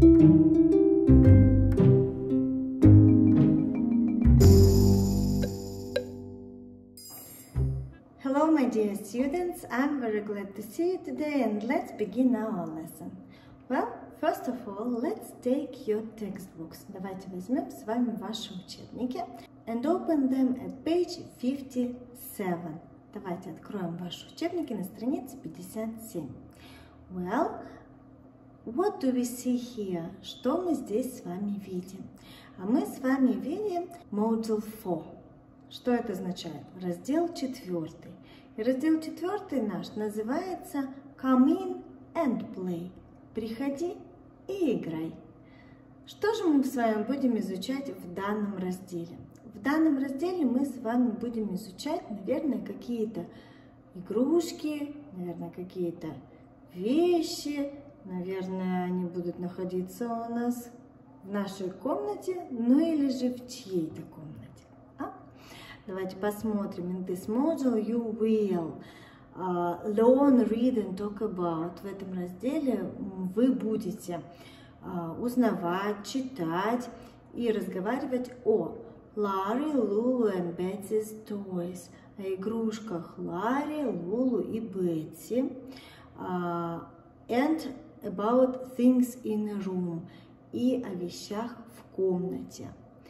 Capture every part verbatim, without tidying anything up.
Hello my dear students, I'm very glad to see you today and let's begin our lesson. Well, first of all, let's take your textbooks. Давайте возьмем с вами ваши учебники and open them at page fifty-seven. Давайте откроем ваши учебники на странице пятьдесят семь. Well, what do we see here? Что мы здесь с вами видим? А мы с вами видим Module four. Что это означает? Раздел четвертый. И раздел четвертый наш называется Come in and play. Приходи и играй. Что же мы с вами будем изучать в данном разделе? В данном разделе мы с вами будем изучать, наверное, какие-то игрушки, наверное, какие-то вещи. Наверное, они будут находиться у нас в нашей комнате, ну или же в чьей-то комнате. Давайте посмотрим. In this module you will uh, learn, read and talk about. В этом разделе вы будете uh, узнавать, читать и разговаривать о Larry, Lulu and Betsy's toys. О игрушках Ларри, Лулу и Бетси. Uh, and about things in a room. И о вещах в комнате.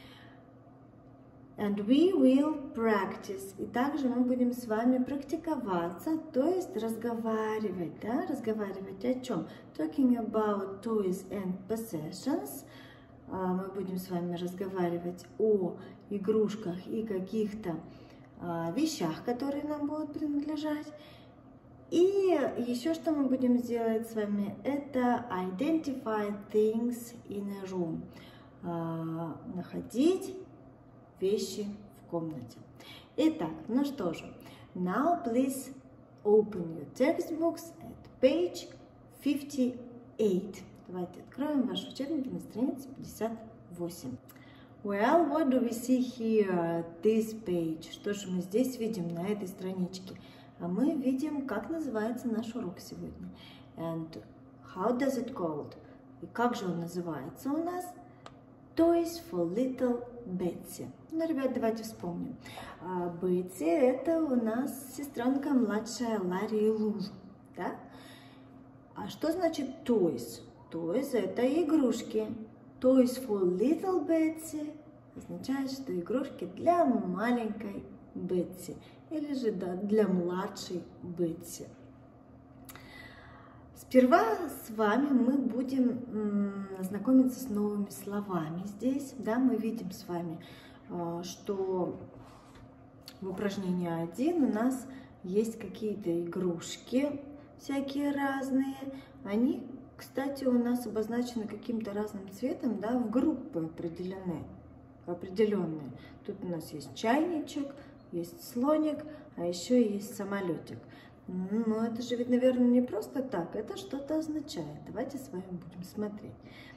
And we will practice. И также мы будем с вами практиковаться, то есть разговаривать, да, разговаривать о чем? Talking about toys and possessions. Мы будем с вами разговаривать о игрушках и каких-то вещах, которые нам будут принадлежать. И еще что мы будем делать с вами, это identify things in a room. Находить вещи в комнате. Итак, ну что же. Now please open your textbooks at page fifty-eight. Давайте откроем ваши учебники на странице пятьдесят восемь. Well, what do we see here at this page? Что же мы здесь видим на этой страничке? А мы видим, как называется наш урок сегодня. And how does it called? И как же он называется у нас? Toys for Little Betsy. Ну, ребят, давайте вспомним. Бетси — это у нас сестренка младшая Ларри и Лулу, да? А что значит toys? Toys — это игрушки. Toys for Little Betsy означает, что игрушки для маленькой Бетси. Или же да, для младшей Бетси. Сперва с вами мы будем знакомиться с новыми словами здесь. Да, мы видим с вами, что в упражнении один у нас есть какие-то игрушки всякие разные. Они, кстати, у нас обозначены каким-то разным цветом, да, в группы определенные, определенные. Тут у нас есть чайничек, есть слоник, а еще есть самолетик. Ну, это же ведь, наверное, не просто так, это что-то означает. Давайте с вами будем смотреть.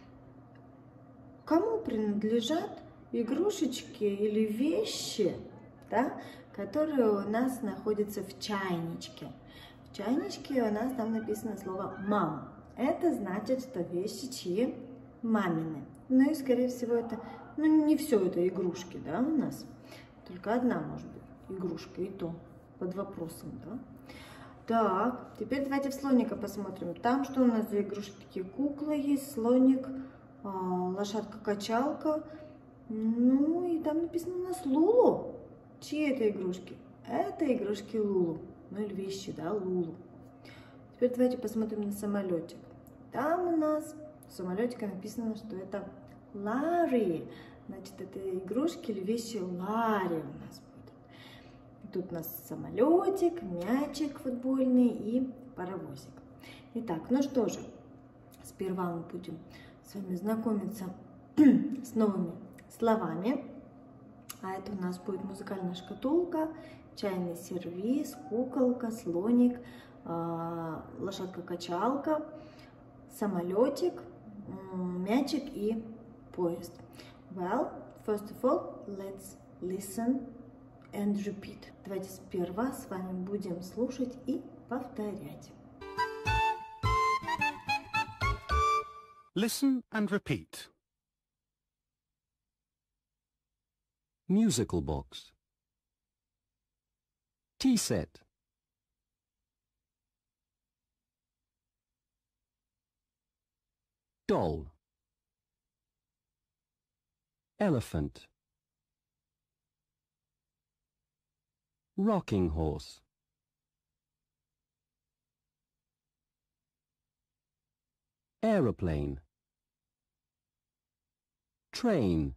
Кому принадлежат игрушечки или вещи, да, которые у нас находятся в чайничке? В чайничке у нас там написано слово «мам». Это значит, что вещи чьи? Мамины. Ну и, скорее всего, это, ну, не все это игрушки, да, у нас. Только одна, может быть, игрушка, и то под вопросом, да. Так, теперь давайте в слоника посмотрим. Там что у нас за игрушки? Такие куклы есть, слоник, лошадка-качалка. Ну и там написано у нас Лулу. Чьи это игрушки? Это игрушки Лулу. Ну или вещи, да, Лулу. Теперь давайте посмотрим на самолетик. Там у нас в самолетике написано, что это Ларри. Значит, это игрушки или вещи Ларри у нас. Тут у нас самолетик, мячик футбольный и паровозик. Итак, ну что же, сперва мы будем с вами знакомиться с новыми словами. А это у нас будет музыкальная шкатулка, чайный сервиз, куколка, слоник, лошадка-качалка, самолетик, мячик и поезд. Well, first of all, let's listen and repeat. Давайте сперва с вами будем слушать и повторять. Listen and repeat. Musical box. Tea set. Doll. Elephant. Rocking horse. Aeroplane. Train.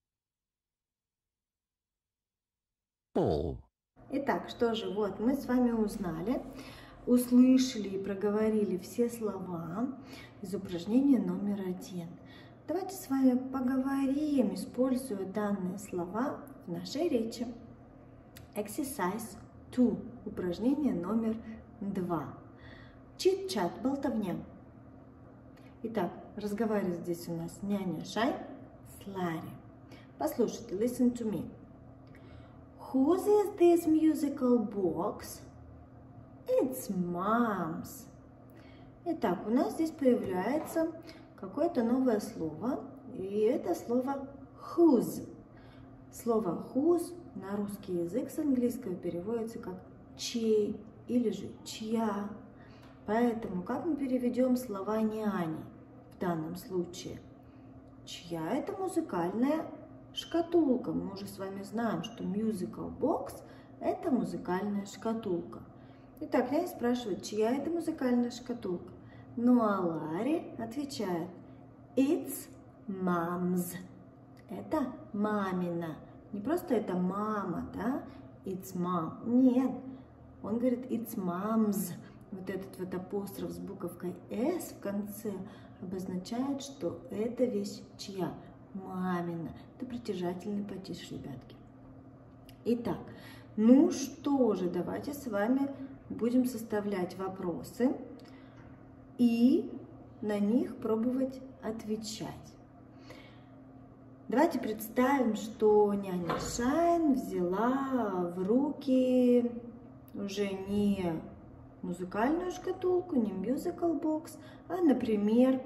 Ball. Итак, что же, вот мы с вами узнали, услышали и проговорили все слова из упражнения номер один. Давайте с вами поговорим, используя данные слова в нашей речи. Exercise два. Упражнение номер два. Чит-чат, болтовня. Итак, разговаривает здесь у нас няня Шай с Ларри. Послушайте, listen to me. Whose is this musical box? It's Mom's. Итак, у нас здесь появляется какое-то новое слово, и это слово whose. Слово whose на русский язык с английского переводится как чей или же чья. Поэтому как мы переведем слова няни в данном случае? Чья это музыкальная шкатулка? Мы уже с вами знаем, что musical box это музыкальная шкатулка. Итак, няня спрашивает, чья это музыкальная шкатулка? Ну а Ларри отвечает, it's mom's. Это мамина. Не просто это мама, да? It's mom. Нет. Он говорит, it's mom's. Вот этот вот апостроф с буковкой S в конце обозначает, что эта вещь чья? Мамина. Это притяжательный падеж, ребятки. Итак, ну что же, давайте с вами будем составлять вопросы и на них пробовать отвечать. Давайте представим, что няня Шайн взяла в руки уже не музыкальную шкатулку, не musical box, а, например,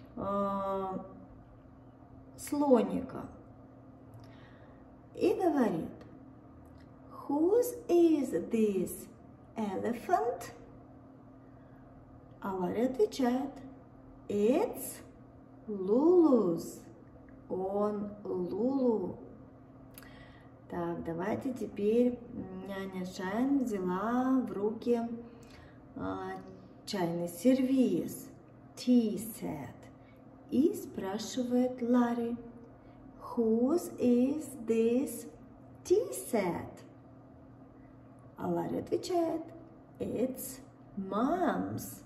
слоника. И говорит, whose is this elephant? А Ларри отвечает, it's Lulu's. Он Лулу. Так, давайте теперь няня Шайн взяла в руки а, чайный сервиз, tea set, и спрашивает Ларри, whose is this tea set? А Ларри отвечает, it's mom's.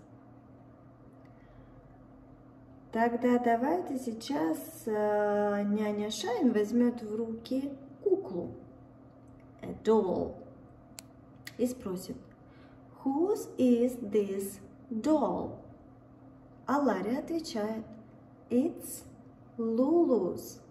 Тогда давайте сейчас э, няня Шайн возьмет в руки куклу, a doll, и спросит, whose is this doll? А Ларри отвечает, it's Lulu's.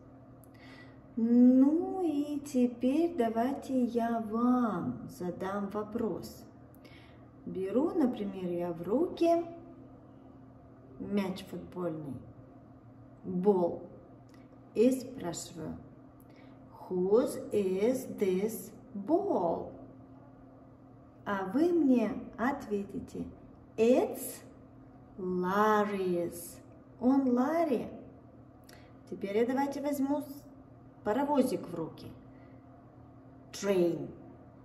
Ну и теперь давайте я вам задам вопрос. Беру, например, я в руки мяч футбольный, ball, и спрашиваю, whose is this ball? А вы мне ответите, it's Larry's. Он Ларри. Теперь я давайте возьму паровозик в руки, train.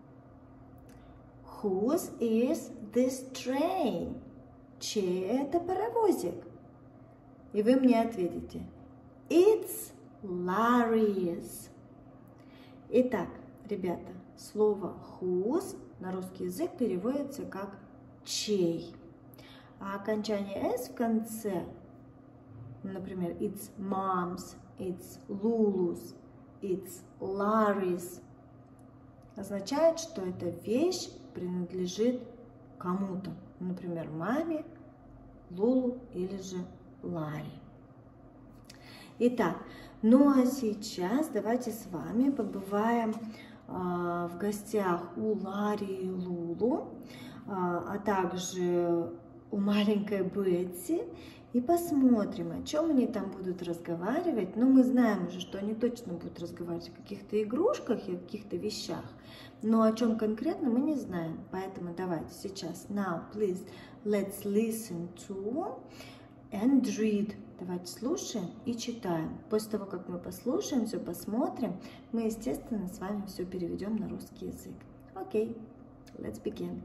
Whose is this train? Чей это паровозик? И вы мне ответите, it's Larry's. Итак, ребята, слово whose на русский язык переводится как чей. А окончание s в конце, например, it's mom's, it's Lulu's, it's Larry's, означает, что эта вещь принадлежит кому-то. Например, маме, Лулу или же Ларри. Итак, ну а сейчас давайте с вами побываем э, в гостях у Ларри и Лулу, э, а также у маленькой Бетси, и посмотрим, о чем они там будут разговаривать. Но мы знаем уже, что они точно будут разговаривать о каких-то игрушках и о каких-то вещах. Но о чем конкретно мы не знаем. Поэтому давайте сейчас. Now, please, let's listen to and read. Давайте слушаем и читаем. После того, как мы послушаем, все посмотрим, мы, естественно, с вами все переведем на русский язык. Окей, let's begin.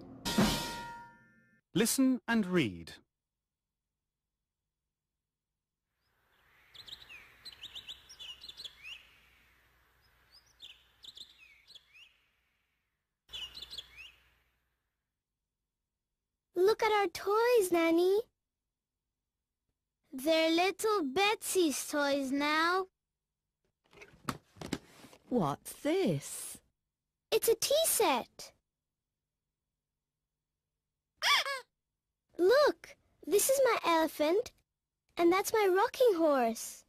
Listen and read. Look at our toys, Nanny. They're little Betsy's toys now. What's this? It's a tea set. Look, this is my elephant, and that's my rocking horse.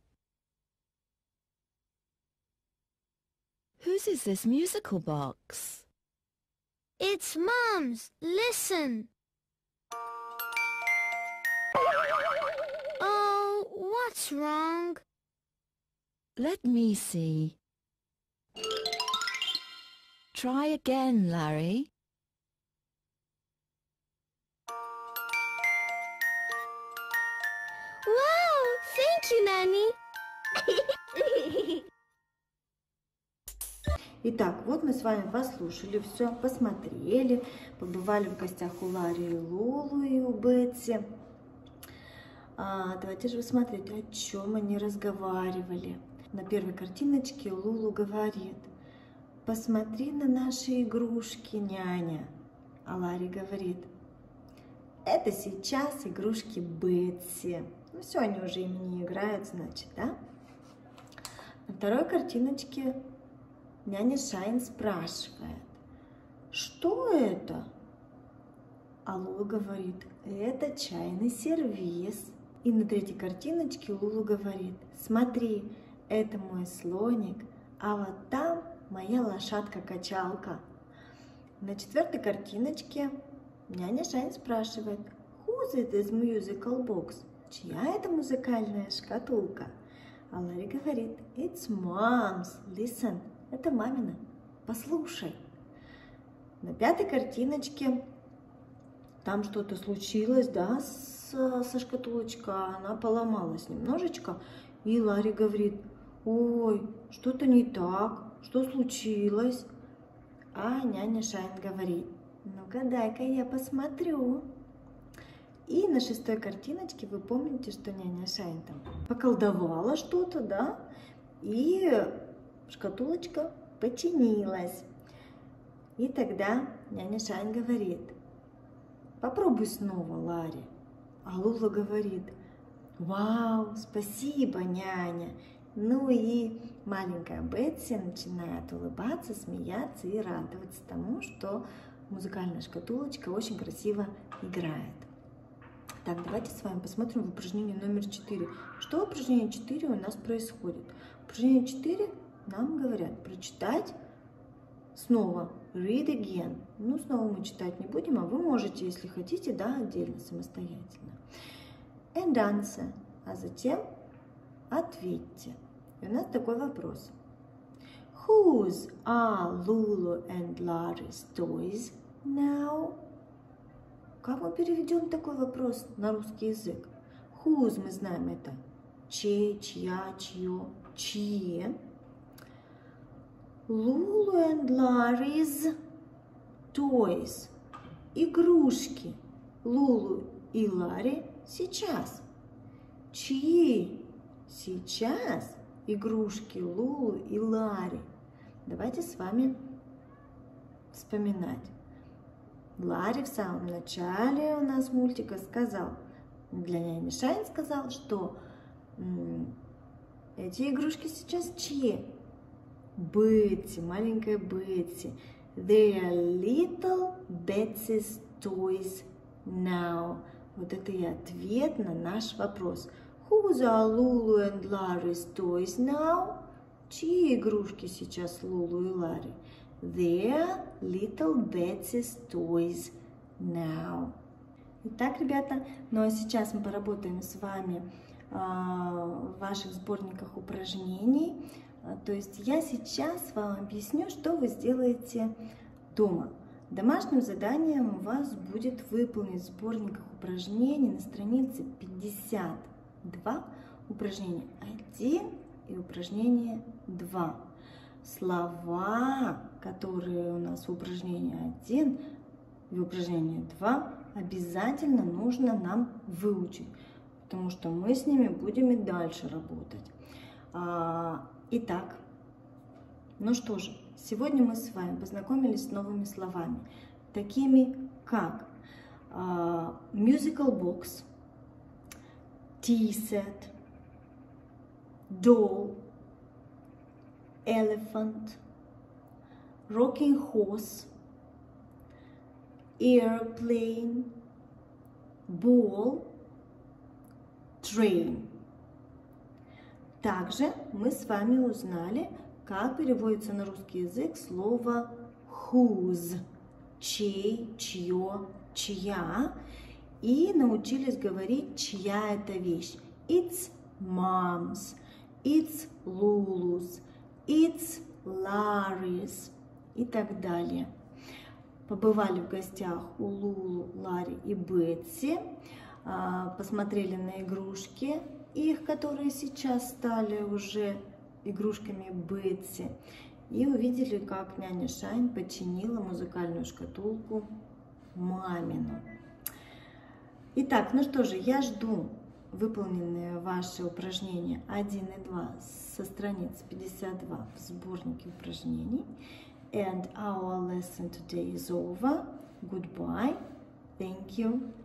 Whose is this musical box? It's Mom's. Listen. Oh, what's wrong? Let me see. Try again, Larry. Wow, thank you, Nanny. Итак, вот мы с вами послушали все, посмотрели, побывали в гостях у Ларри и Лулу и у Бетси. А, давайте же смотреть, о чем они разговаривали. На первой картиночке Лулу говорит: посмотри на наши игрушки, няня. А Ларри говорит: это сейчас игрушки Бетси. Ну все, они уже ими не играют, значит, да? На второй картиночке няня Шайн спрашивает: что это? А Лула говорит: это чайный сервиз. И на третьей картиночке Лула говорит: смотри, это мой слоник, а вот там моя лошадка-качалка. На четвертой картиночке няня Шайн спрашивает: whose is this musical box? Чья это музыкальная шкатулка? А Ларри говорит: it's mom's. Listen. Это мамина. Послушай. На пятой картиночке там что-то случилось, да, с, со шкатулочкой. Она поломалась немножечко. И Ларри говорит: ой, что-то не так. Что случилось? А няня Шайн говорит: ну-ка, дай-ка я посмотрю. И на шестой картиночке вы помните, что няня Шайн там поколдовала что-то, да? И шкатулочка починилась. И тогда няня Шайн говорит: попробуй снова, Ларри. А Лула говорит: вау, спасибо, няня. Ну и маленькая Бетси начинает улыбаться, смеяться и радоваться тому, что музыкальная шкатулочка очень красиво играет. Так, давайте с вами посмотрим в упражнении номер четыре. Что в упражнении четыре у нас происходит? В упражнении четыре нам говорят прочитать снова. Read again. Ну, снова мы читать не будем, а вы можете, если хотите, да, отдельно, самостоятельно. And answer. А затем ответьте. И у нас такой вопрос. Whose are Lulu and Larry's toys now? Как мы переведем такой вопрос на русский язык? Whose мы знаем это чей, чья, чье, чьи. Lulu and Larry's toys. Игрушки Лулу и Ларри сейчас. Чьи сейчас игрушки Лулу и Ларри? Давайте с вами вспоминать. Ларри в самом начале у нас мультика сказал, для няни Шайн сказал, что м, эти игрушки сейчас чьи? Бетси, маленькая Бетси. They are little Betsy's toys now. Вот это и ответ на наш вопрос. Whose are Lulu and Larry's toys now? Чьи игрушки сейчас Лулу и Ларри? They are little Betsy's toys now. Итак, ребята, ну а сейчас мы поработаем с вами в ваших сборниках упражнений. То есть я сейчас вам объясню, что вы сделаете дома. Домашним заданием у вас будет выполнить в сборниках упражнений на странице пятьдесят два упражнение один и упражнение два. Слова, которые у нас в упражнении один и упражнении два, обязательно нужно нам выучить, потому что мы с ними будем и дальше работать. Итак, ну что же, сегодня мы с вами познакомились с новыми словами, такими как musical box, tea set, doll, elephant, rocking horse, airplane, ball, train. Также мы с вами узнали, как переводится на русский язык слово whose, чей, чье, чья, и научились говорить, чья это вещь. It's mom's, it's Lulu's, it's Larry's и так далее. Побывали в гостях у Лулу, Ларри и Бетси, посмотрели на игрушки их, которые сейчас стали уже игрушками Бетси, и увидели, как няня Шайн починила музыкальную шкатулку мамину. Итак, ну что же, я жду выполненные ваши упражнения один и два со страницы пятьдесят два в сборнике упражнений. And our lesson today is over. Goodbye. Thank you.